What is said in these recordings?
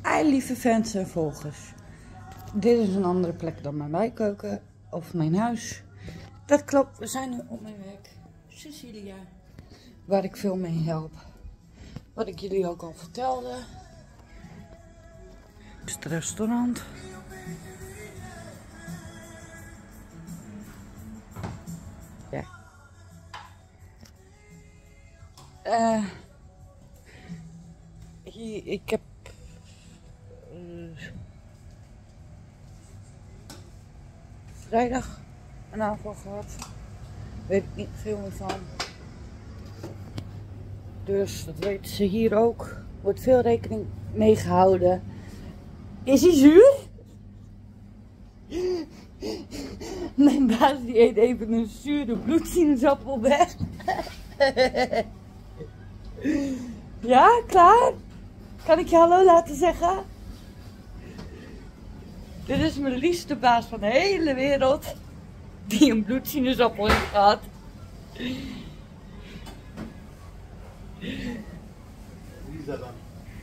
Hi lieve fans en volgers. Dit is een andere plek dan mijn wijkkeuken of mijn huis. Dat klopt, we zijn nu op mijn werk. Cecilia, waar ik veel mee help. Wat ik jullie ook al vertelde. Dit is het restaurant. Ja. Hier, ik heb vrijdag een aanval gehad. Weet ik niet veel meer van. Dus dat weten ze hier ook. Wordt veel rekening mee gehouden. Is hij zuur? Mijn baas die eet even een zure bloedsinusappel weg. Ja, klaar? Kan ik je hallo laten zeggen? Dit is mijn liefste baas van de hele wereld. Die een bloedsinusappel heeft gehad. Wie is dat dan?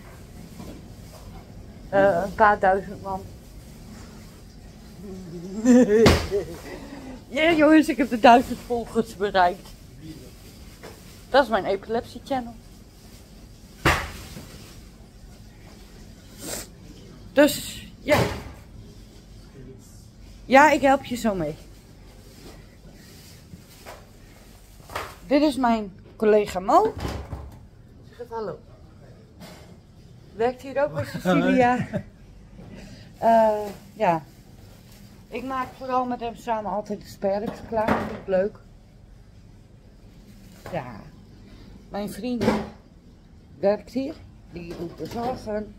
Een paar duizend man. Ja jongens, ik heb de 1000 volgers bereikt. Dat is mijn epilepsie channel. Dus ja. Ja, ik help je zo mee. Dit is mijn collega Mo. Zeg even hallo. Werkt hier ook bij Cecilia. Ja. Ik maak vooral met hem samen altijd de sperks klaar. Dat vind ik leuk. Ja. Mijn vriend werkt hier. Die doet de zorgen.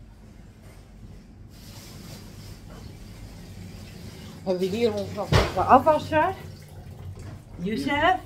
We hebben hier ons nog de afwasser. Youssef.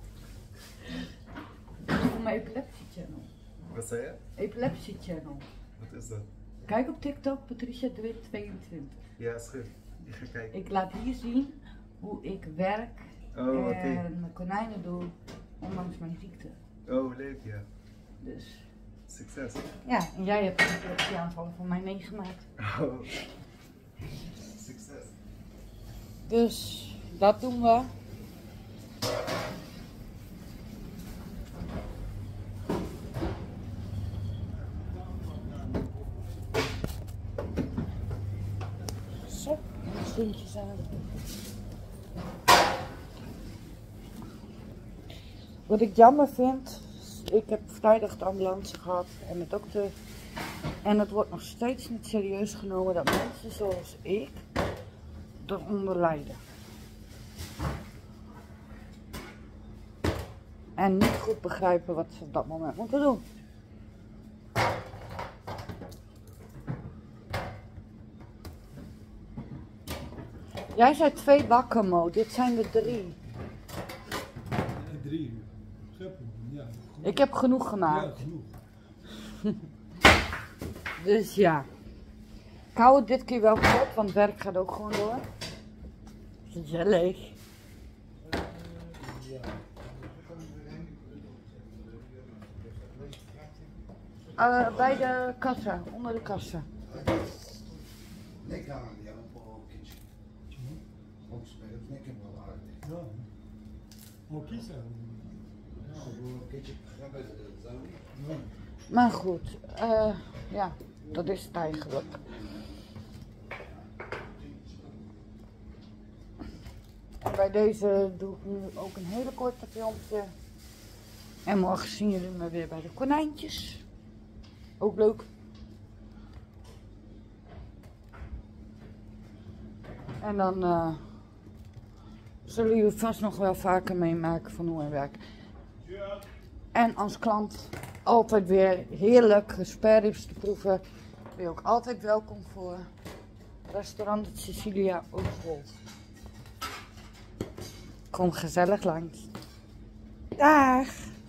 Dat is voor mijn epilepsie channel. Wat zei je? Epilepsie channel. Wat is dat? Kijk op TikTok, Patricia de Wit 22. Ja, is goed. Ik ga kijken. Ik laat hier zien hoe ik werk en mijn konijnen doe, ondanks mijn ziekte. Oh, leuk ja. Dus Succes. ja, en jij hebt de epilepsieaanvallen van mij meegemaakt. Oh. Succes. Dus dat doen we. Zo, en schoentjes aan. Wat ik jammer vind, ik heb vrijdag de ambulance gehad en de dokter. En het wordt nog steeds niet serieus genomen dat mensen zoals ik eronder lijden. En niet goed begrijpen wat ze op dat moment moeten doen. Jij zei 2 bakken, Mo. Dit zijn er 3. 3 uur. Scheppen, ja. Ik heb genoeg gemaakt. Ja, genoeg. Dus ja. Ik hou het dit keer wel kort, want het werk gaat ook gewoon door. Gezellig. Bij de kassa, onder de kassa. Nee, kan die hebben een kindje. Ook spelen, ik heb wel aardig. Ja. Ook kiezen. Ja, een kindje hebben zo. Maar goed, ja, dat is het eigenlijk. En bij deze doe ik nu ook een hele korte filmpje. En morgen zien jullie me weer bij de konijntjes. Ook leuk. En dan zullen jullie vast nog wel vaker meemaken van hoe mijn werk. En als klant altijd weer heerlijk spareribs te proeven. Ben je ook altijd welkom voor restaurant Cecilia Oostwold. Kom gezellig langs. Dag!